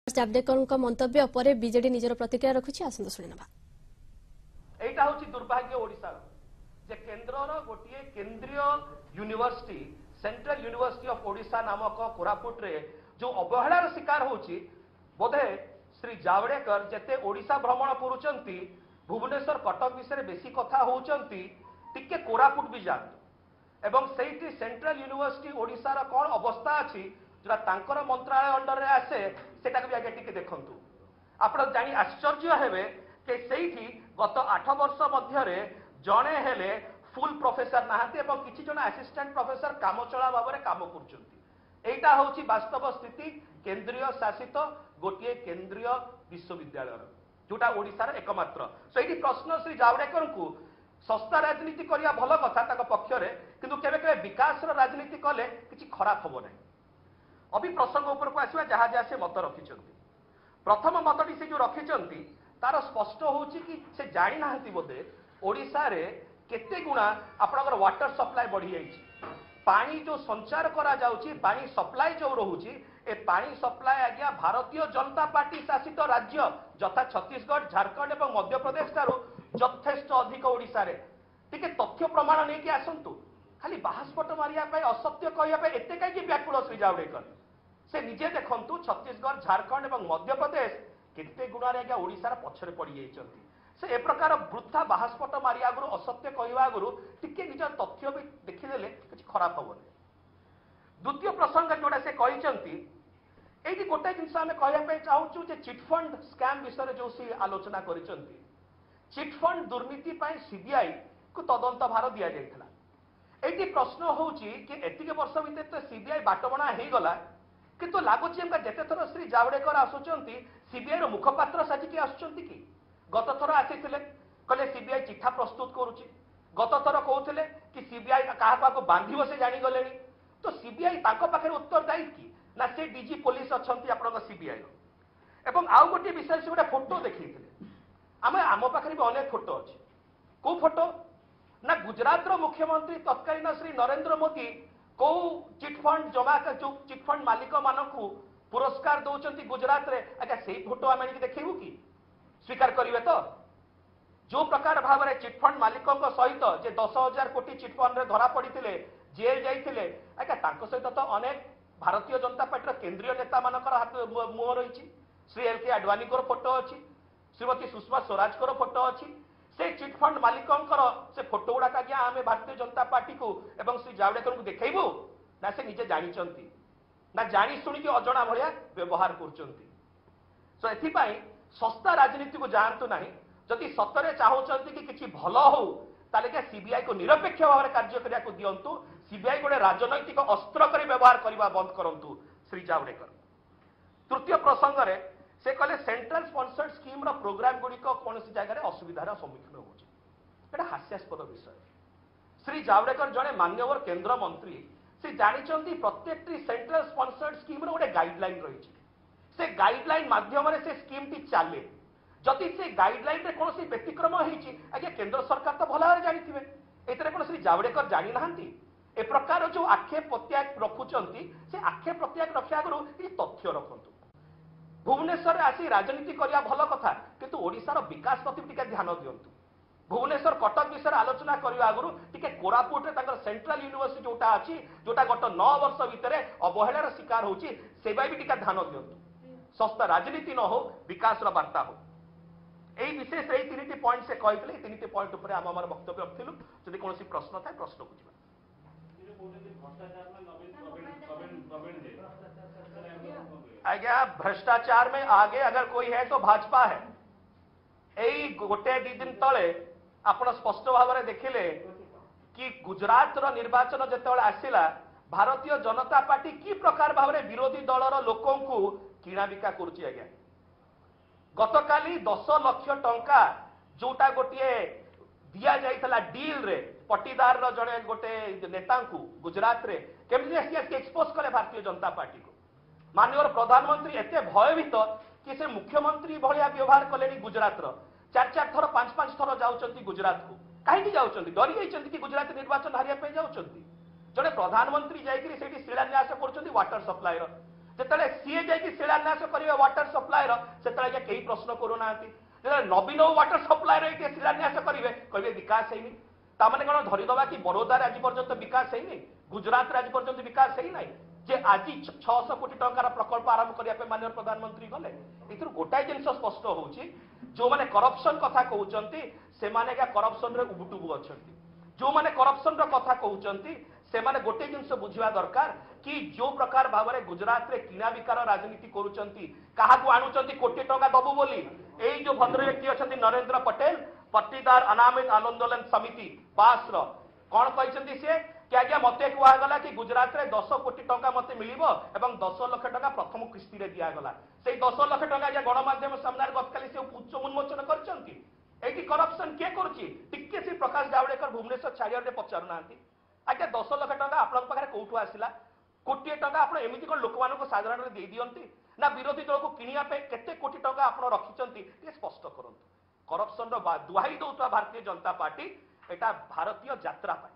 जावडेकर मंतव्य पर बीजेडी निजर प्रतिक्रिया रखुछि आसंत सुनिनबा। एटा होछि दुर्भाग्य ओडिसा जे केंद्रर गोटिए केंद्रीय university central university of Odisha नामक कोरापुट रे जो अवहेलार शिकार होछि बोधे श्री जावडेकर जेते ओडिशा भ्रमण करूचंती भुवनेश्वर कटक विषय बेसी कथा होउचंती टिके कोरापुट भी जानतु एवं सेठी सेंट्रल यूनिवर्सिटी ओडिशा रा कोन अवस्था अछि जरा तांकर मंत्रालय अंडर रे आसे सेटा भी आगे टिके देखंतु आपण जानि आश्चर्य हेबे के सेठी गत 8 वर्ष मध्य रे जणे हेले फुल प्रोफेसर नाहाते एवं किछि जण असिस्टेंट प्रोफेसर कामचला भाव में काम करछंती एटा होछि वास्तव स्थिति केंद्रीय शासित गोटिए केंद्रीय विश्वविद्यालय जोटा ओडिसा रे एकमात्र सेठी प्रश्न श्री जावडेकर को सस्ता राजनीति करिया भल कथा ताक पक्ष रे किंतु केबे केबे विकास रो राजनीति कले किछि खराब होबो नै अभी प्रसंग ऊपर को आसीबा जहा जहा से मत रखिचंती प्रथम मतटी से जो रखिचंती तार स्पष्ट होछि कि से जानि नाहंती बोधे ओडिसा रे केते गुणा आपनकर वाटर सप्लाई बढ़ी जाइछि पानी जो संचार करा जाउछि पानी सप्लाई जो रहुछि ए पानी सप्लाई आज्ञा भारतीय जनता पार्टी शासित राज्य जथा छत्तीसगढ़ झारखंड एवं मध्य प्रदेश ठारू यथेष्ट अधिक ओडिसा रे टिके तथ्य प्रमाण नै कि आसंतु खाली बाहास्पट मारिया पे असत्य कहिया पे एते काई कि व्याकुल श्री जावडेकर से निजे देखंतु छत्तीसगढ़ झारखंड एवं मध्य प्रदेश केते गुणा रे आज्ञा ओडिसा रा पछरे पड़ी जाइछंती से ए प्रकार वृथा बाहास्पट मारिया आगुरु असत्य कहवा आगुरु टिके निज तथ्य भी देखिदेले किछि खराब होबो द्वितीय प्रसंग जोड़ा से कहिचंती एठी गोटे जिनस आमे कहया पे चाहूछु जे चिट फंड स्कैम विषय जो सी आलोचना करिसंती चिट फंड दुर्नीति पाई सीबीआई को तदंत भार दिया जायथला एठी प्रश्न होउची कि एतिके वर्ष भितर तो सीबीआई बाटबणा हे गला किंतु लागुची हमका जेते थर श्री जावडेकर आसुचंती सीबीआई रो मुखपात्र साजी के आसुचंती कि गत थर आसीथिले कहले सीबीआई चिठा प्रस्तुत करूची गत थर कहउथिले कि सीबीआई काहा को बांधिबो से जानि गलेनी तो सीबीआई ताको पाखे उत्तर दायी कि ना से डीजी पुलिस अछंती आपन सीबीआई एवं आउ गोटे विषय से गोटे फोटो देखिथिले आमे आम पाखे भी अनेक फोटो अछि को फोटो ना गुजरात रो मुख्यमंत्री तत्कालीन श्री नरेंद्र मोदी को चिटफंड जमा जो चिटफंड मालिक मानकू पुरस्कार दौचंती गुजरात रे आज्ञा सेही फोटो आमे देखैबु कि स्वीकार करिवे तो जो प्रकार भाव में चिटफंड मालिकों सहित जे 10,000 कोटी चिटफंड रे धरा पड़ीथिले जेल जाइथिले आज्ञा तांको सहित तो अनेक भारतीय जनता पार्टी केंद्रीय नेता मानकर हाथ मुह रही श्री एल.के. आडवाणी को फोटो अच्छी श्रीमती सुषमा स्वराज को फोटो अच्छी से चिटफंड मालिकों से फोटो गुड़ाक आज्ञा आम भारतीय जनता पार्टी को एवं श्री जावडेकर को देखैबु ना से निजे जानिचंती ना जानी शुणी अजणा भाया व्यवहार करचंती सो एथिपाई सस्ता राजनीति को जानतु नहीं जदि सतरे चाहूचंती कि किछि भल हो ताले क्या सीबीआई को निरपेक्ष भाव में कार्य करिया को दियंतु सीबीआई गोटे राजनैतिक अस्त्र करी व्यवहार करबा बंद करंतु श्री जावडेकर तृतीय प्रसंग रे से कहले सेंट्रल स्पॉन्सर्ड स्कीम रो प्रोग्राम गुडी को कोनसी जगह रे असुविधार सम्मुखीन होउची एटा हास्यास्पद विषय श्री जावडेकर जणे मान्यवर केंद्र मंत्री से जानिचंती प्रत्येक सेंट्रल स्पॉन्सर्ड स्कीम रो गोटे गाइडलाइन रहिची से गाइडलाइन माध्यम से स्कीम टी चले जदि से गाइडलाइन रे कोनसी व्यतिक्रम होईची आज्ञा केंद्र सरकार तो भला भाବରେ जानिथिबे एतरे कोन श्री जावडेकर जानि नाहंती ए प्रकार जो आक्षेप प्रत्याग रखुचंती से आक्षेप प्रत्याग रखिया गुरु ई तथ्य रखंतु भुवनेश्वर आसी राजनीति करिया भल कथा किंतु ओडिसा रो विकास प्रति टिके ध्यान दियंतु भुवनेश्वर कटक विषय आलोचना करिया आगुरु टिके कोरापुट रे ताकर सेंट्रल यूनिवर्सिटी जोटा अछि जोटा गत 9 वर्ष भितरे अवहेलार शिकार होउची सेबाई भी टिके ध्यान दियंतु सस्ता राजनीति न हो विकास रो वार्ता हो एई विशेष एई तीनटी पॉइंट से कहितले एई तीनटी पॉइंट ऊपर हम हमर वक्तव्य रखथिलु जदि कोनोसी प्रश्न थाय प्रश्न बुझिबा आज्ञा भ्रष्टाचार में आगे अगर कोई है तो भाजपा है एई गोटे दी दिन तले आपण स्पष्ट भाव में देखिले कि गुजरात रो निर्वाचन जेतेबेले आसिला भारतीय जनता पार्टी की प्रकार भाव में विरोधी दलर लोकों को किणा बिका करुची आज्ञा गतकाली 10 लाख टंका जोटा गोटे दिया जाइथला डील रे पटीदार रो जणे गोटे नेता को गुजरात रे केमि एक्सपोज करे भारतीय जनता पार्टी को माननीय प्रधानमंत्री एते भयभीत कि से मुख्यमंत्री भलिया व्यवहार कलेनी गुजरात रो 4-4 थर 5-5 थर जाउचंती गुजरात को काहे जाउचंती डरी जाइचंती कि गुजरात निर्वाचन हारिया पे जाउचंती जणे प्रधानमंत्री जाइकरी सेठी शिलान्यास करचंती वाटर सप्लाई रो ଯେତେବେଳେ ସିଏ ଯାଇକି ଶିଳାନ୍ୟାସ କରିବେ ୱାଟର ସପ୍ଲାଏର ସେତେବେଳେ ଆଜ୍ଞା କେହି ପ୍ରଶ୍ନ କରୁନାହାନ୍ତି। ଯେତେବେଳେ ନବୀନ ୱାଟର ସପ୍ଲାଏର ଏଇଠି ଶିଳାନ୍ୟାସ କରିବେ କହିବେ ବିକାଶ ହେଇନି। ତାମାନେ କଣ ଧରିଦବା କି ବରୋଦାରେ ଆଜି ପର୍ଯ୍ୟନ୍ତ ବିକାଶ ହେଇନି, ଗୁଜରାଟରେ ଆଜି ପର୍ଯ୍ୟନ୍ତ ବିକାଶ ହେଇନାହିଁ, ଯେ ଆଜି 600 କୋଟି ଟଙ୍କାର ପ୍ରକଳ୍ପ ଆରମ୍ଭ କରିବା ପାଇଁ ମାନନୀୟ ପ୍ରଧାନମନ୍ତ୍ରୀ ଗଲେ। ଏଥିରୁ ଗୋଟାଏ ଜିନିଷ ସ୍ପଷ୍ଟ ହଉଛି, ଯୋଉମାନେ କରପ୍ସନ କଥା କହୁଛନ୍ତି ସେମାନେ ଆଜ୍ଞା କରପ୍ସନରେ ଉବୁଟୁବୁ ଅଛନ୍ତି। ଯୋଉମାନେ କରପ୍ସନର କଥା କହୁଛନ୍ତି ସେମାନେ ଗୋटे ଜିନିଷ ବୁଝିବା ଦରକାର कि जो प्रकार भाव में गुजरात रे किना बिकार राजनीति करुचंती, काहाकू आणुचंती कोटी टंका दबु बोली। एई जो भद्र व्यक्ति अछंती नरेंद्र पटेल पट्टीदार अनामित आंदोलन समिति पास रो कौन कहते सी कि आज्ञा मत कहगला कि गुजरात रे 10 कोटी टंका मत मिलिबो एवं 10 लाख टंका प्रथम किस्ती रे दियागला। से 10 लाख टंका आज्ञा गणमाध्यम सामने गतकाली से उच्च उन्मोचन करचंती। एटी करप्शन के करची टिके से प्रकाश जावड़ेकर भुवनेश्वर चारियाडे पचारुनांती आज्ञा 10 लाख टंका आपन पाखरे कोठू आसिला, कोटी टंका आप एमती कौन लोक मान साधारण दे दियंती ना विरोधी दल को किनिया पे केते कोटी टंका आप रखिचंती ये स्पष्ट करंतु। करप्शन रो दुहाई दउता भारतीय जनता पार्टी एटा भारतीय यात्रा पार्टी।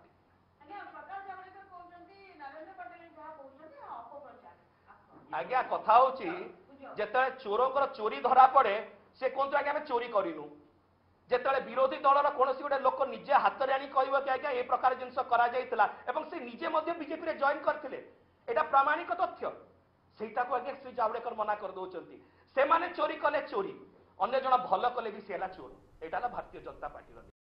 आज्ञा कथा होची जेते चोरकर चोरी धरा पड़े से कहते आज्ञा आम चोरी करिनु। जेतेବେଳେ विरोधी दलर कौन गोटे लोक निजे हाथ में आनी कह कि आज्ञा ए प्रकार जिनस करा जायतिला एवं से निजे मध्य बीजेपी रे जॉइन करथिले, एटा प्रामाणिक तथ्य। सेटा को आज्ञा श्री जावड़ेकर मना कर दउचंती। से माने चोरी कले चोरी, अन्य जण भल कले भी सेला चोर। एटा भारतीय जनता पार्टी।